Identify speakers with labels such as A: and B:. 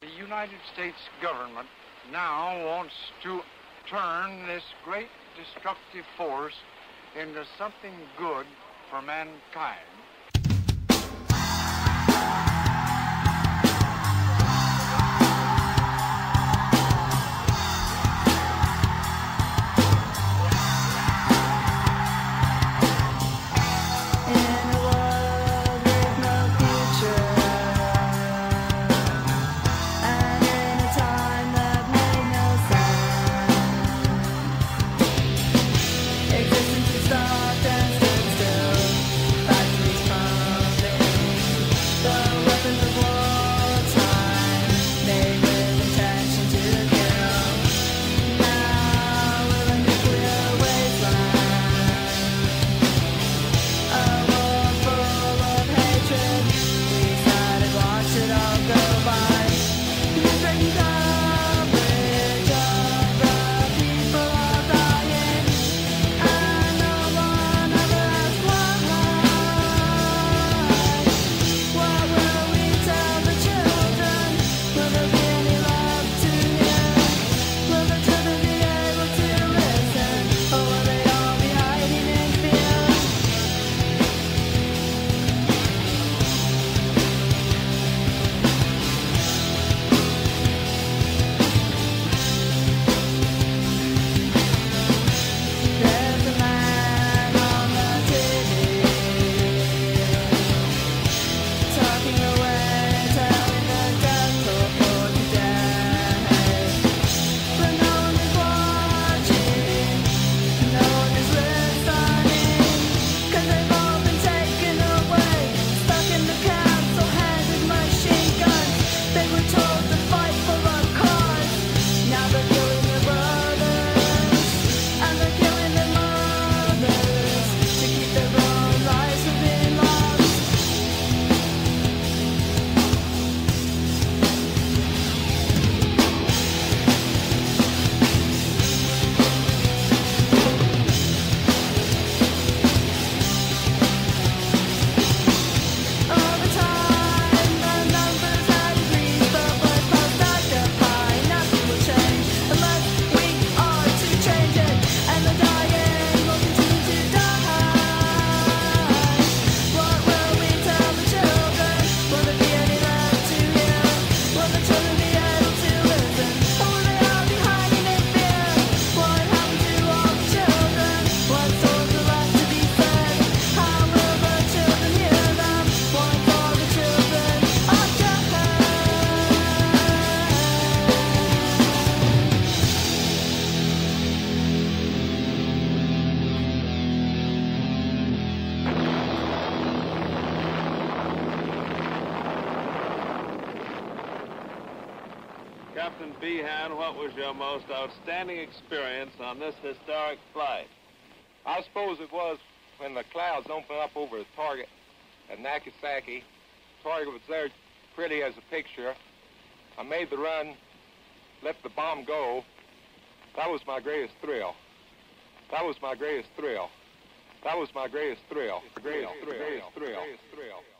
A: The United States government now wants to turn this great destructive force into something good for mankind.
B: Captain Behan, what was your most outstanding experience on this historic flight?
C: I suppose it was when the clouds opened up over the target at Nagasaki. The target was there pretty as a picture. I made the run, let the bomb go. That was my greatest thrill. That was my greatest thrill. That was my greatest thrill. The greatest thrill.